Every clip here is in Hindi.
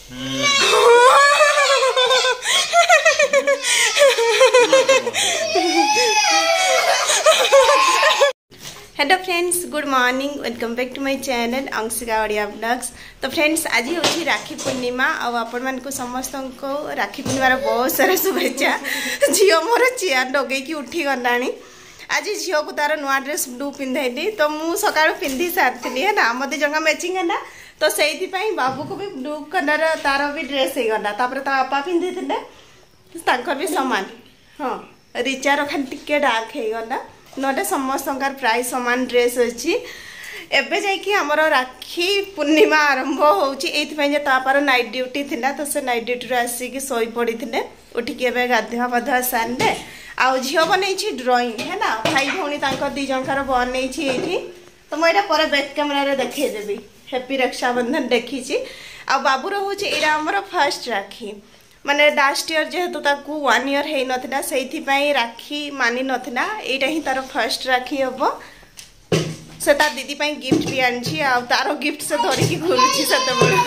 Hello friends, good morning, welcome back to my channel Anshika Odia blogs. तो फ्रेंड्स, आज हूँ राखी पूर्णिमा और आपण मानक समस्त को राखी पूर्णिमार बहुत सारा शुभेच्छा। झील मोर चेयर लगे उठी गलानी। आज झील को तार नुआ ड्रेस ब्लू पिंधाइली, तो मुझे सका पिंधि सारी है ना, मत जगह मैचिंग है ना, तो से बाबू को भी ब्लू कलर तार भी ड्रेस हो गला। बापा पिंधि भी सामान। हाँ, रिचार खाली टिके डार्क हो गला, ना समस्त प्राय सामान ड्रेस अच्छी। एबे जाइए आमर राखी पूर्णिमा आरंभ होपार नाइट ड्यूटी थिला, तो से नाइट ड्यूटी आसिक शोई पड़ी थे। उठिक गाधुआ पाधुआ सारे आउ झील बन ड्रॉइंग है ना, भाई भौणी दी जनकर बन। तो मुझे पर बैक कैमेरा देखदेवी। हैप्पी रक्षाबंधन देखी। आ बाबूर हूँ यहाँ आमर फर्स्ट राखी, माने लास्ट ईयर जेहेतु ताकू 1 ईयर हो नाला से राखी मानि नाला, यहाँ ही तार फर्स्ट राखी हम। से तार दीदी गिफ्ट भी आनी, आ तार गिफ्ट से धरिकी घूरुची से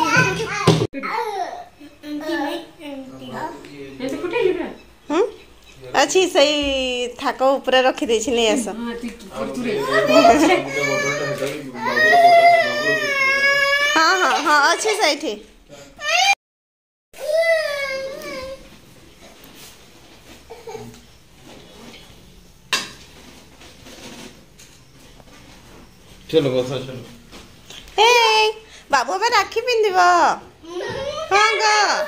अच्छी सही थाक ऊपर रखी दे नहीं आस। हाँ हाँ हाँ अच्छे सही। चलो बसा चलो। हे बाबू अब राखी पिंधिब। हाँ ग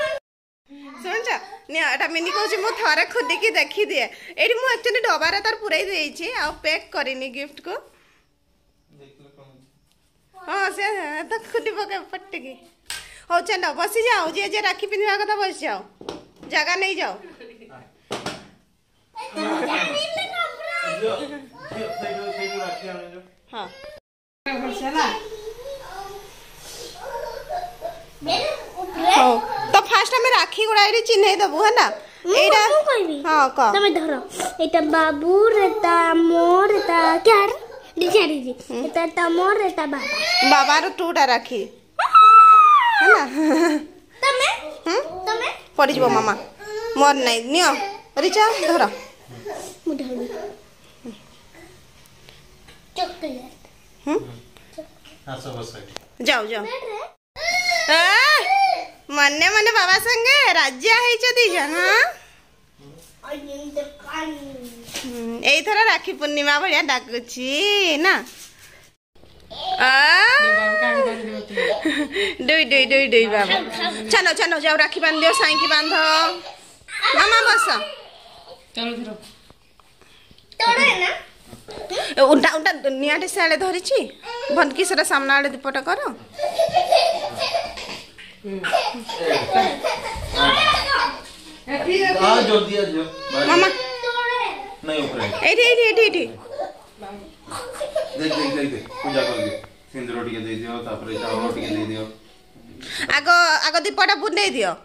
शुण मिनी कह मु थे खोलिकी देखी दिए। ये मुझे एक्चुअली डबार तार पूराई देछि आ पैक करनी गिफ्ट को। हाँ से तो खुली पके पट्टिकी। हो चलो बसी जाओ, जे जे राखी पिंधा कथा बस जाओ, जगह नहीं जाओ। हाँ तो फास्ट हमें राखी गुड़ा चिन्ह देबू है ना। हाँ कह तमें धर एटा बाबू रेता मोर रेता क्या डिसाइड एटा तमोर रेता बाबा बाबा रो टूटा राखी है ना। तमें पड़ी जबो मामा मोर नहीं नियो रिचा धर मु धर चॉकलेट। हां सब बस जाओ जाओ। मने मने बाबा संगे राज्य दी जन। यही थर राखी पूर्णिमा भाया डाकुची ना। दुई दुई दुई दुई बाबा चलो चलो जाओ राखी बांध दियो, साई की बांध। मामा बस चलो उल्टा उल्टा नियाटे से धरी भनकी से सामना आड़े दीपटा कर। मामा नहीं ऊपर एठी एठी एठी एठी देख देख देख पूजा कर दे। सिंदूर टिके दे दियो, तापर चावल टिके दे दियो। आगो आगो दीपटा बुंदे दियो।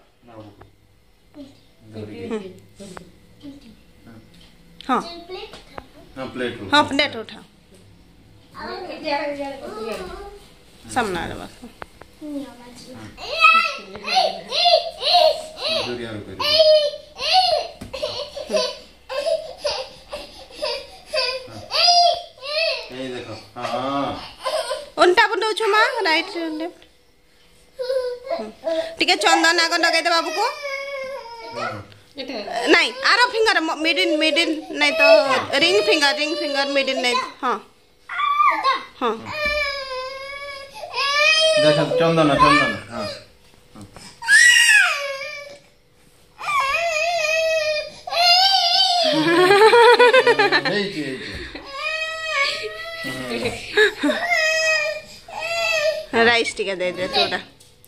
हाँ हां प्लेट हाँ प्लेट उठा सामना आड़े बस। दूरिया रुक दे। ये देखो हां उल्टा बुंदो छु मां राइट लेफ्ट। ठीक है चंदन आगो लगे दे बाबू को। नहीं आरो फिंगर मिडिल नहीं तो रिंग फिंगर मिडिल नहीं। हाँ हाँ देखो चंदन चंदन। हां राइस टिका दे दे थोड़ा।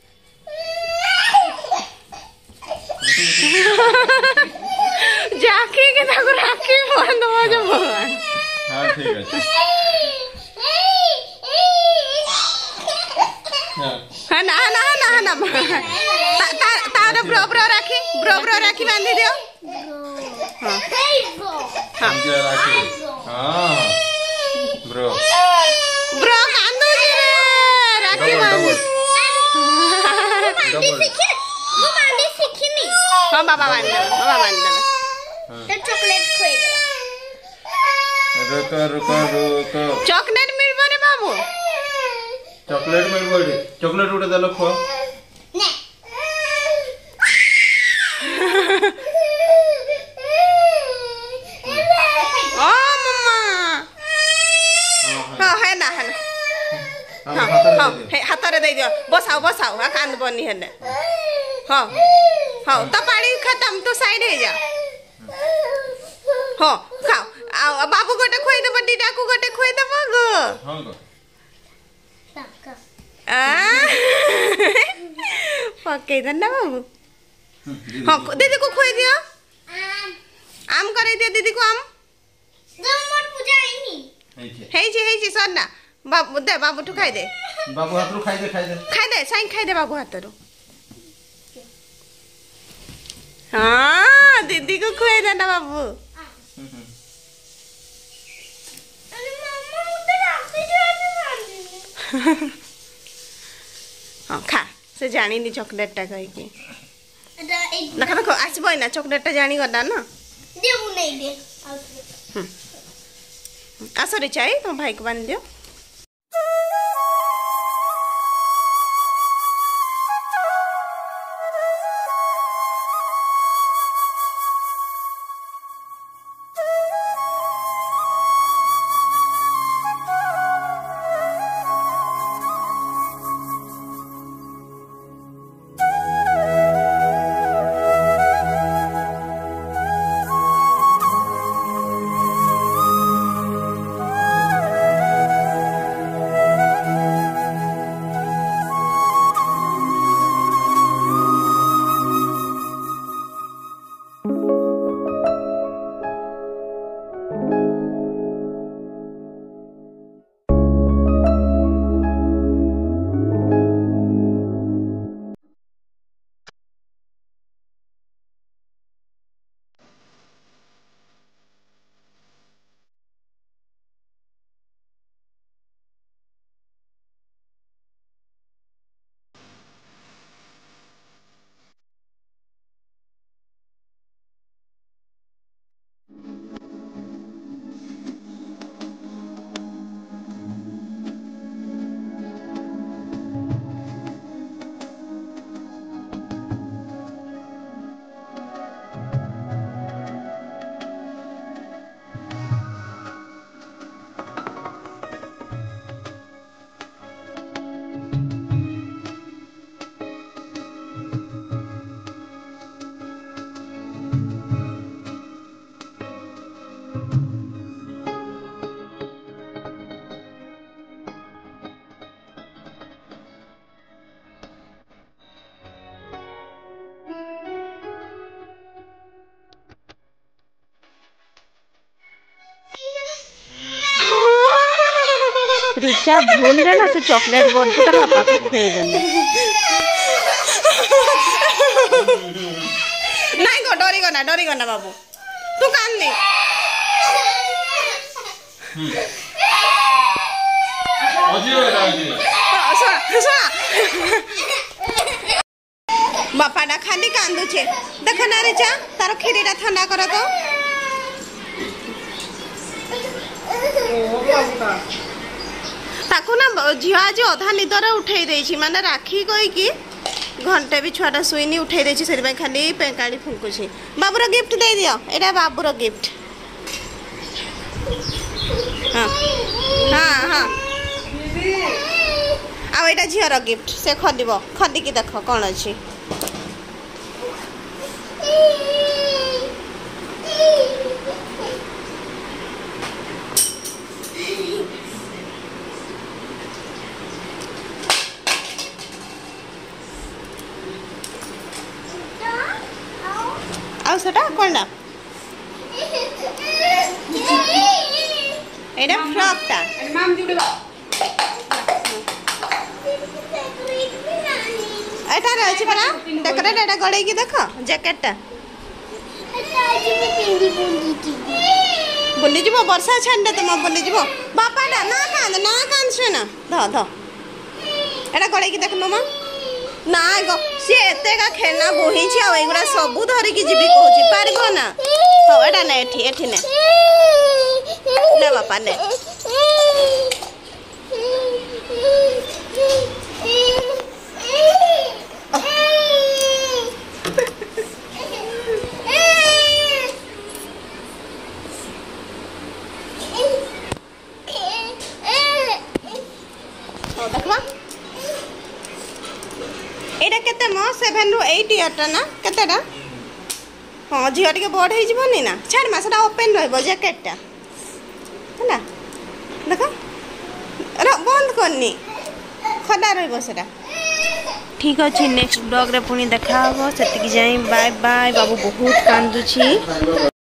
जाके के ताको राखी बांध हो जो भगवान। हां ठीक है। हां ना ना ना ना तार ब्रो राखी बांध दियो। हां हां राखी हां ब्रो कांदो रे राखी बांध। हां बाबा मान दे तो चॉकलेट खोई दो रुको चॉकलेट मिलबो रे बाबू चॉकलेट मिलबो रे चॉकलेट उठे देलो खो ने ओ मम्मा हां है ना हाथ रे दे दियो बसाओ आ कांद बनी हेले हां हां तो पानी खत्म तो साइड हे जा हां खाओ आ बाबू गोटे खोई देबो दीदा को गोटे खोई देबो गो हां गो आ पके दना बाबू हां दीदी को खोई दियो आम करे दियो दीदी को आम मोर पूजा हैनी हेई सरना बाबू दे बाबू ठु खाई दे बाबू हाथ रो खाई दे साइन खाई दे बाबू हाथ रो हाँ दीदी को खुए देना बाबू अरे मम्मा मुझे राखी दे हाँ खा से जानी नी चॉकलेट टा कही की एक देखो देखो आसबो ना चॉकलेट टा जानी गदा ना दे वो नहीं दे आसरे चाहे तुम भाई को बांध दियो रिचा भूल रे ना तो चॉकलेट बोल तो पापा को दे देना नहीं गो डरी गो ना बाबू तू कान नहीं बापा ना खाली कांदू छे देख ना रिचा तार खीरी रा ठंडा कर तो ताकू ना झील आज अधा निदर उठे देछि माने राखी कही कि घंटे भी छुआटा शुईनी उठे देछि से खाली पेंकाड़ी फुंकुछि बाबूर गिफ्ट दे दियो एटा बाबूर गिफ्ट हाँ हाँ हाँ आ एटा झीर गिफ्ट से खदिब खदिकी देख कौन अच्छी सेटा कोनडा एटा फ्रॉक ता नाम जुड़बा एटा रहछि परा देखरे एटा गड़े की देखो जैकेट ता बुली जीवो वर्षा छंडे तुम बुली जीवो बापा डा ना कान सुना ध ध एटा गड़े की देखनो मा ना गो सी एते का खेलना बोही छी आ एगुरा सबु धरि की जीबी कहूची पारबो ना हो एटा ने एठी ने ले बापा ले एटा केते म 7 रु 8 इयरटा ना केतेटा हां झिया टिके बड हे जीवनी ना छाड़ मासटा ओपन रहबो जैकेटटा हैला देखो अरे बंद करनी खदा रहबो सेटा ठीक अछि नेक्स्ट ब्लॉग रे पुनी देखा हो सेति की जाई बाय बाय बाबू बहुत कांदु छी।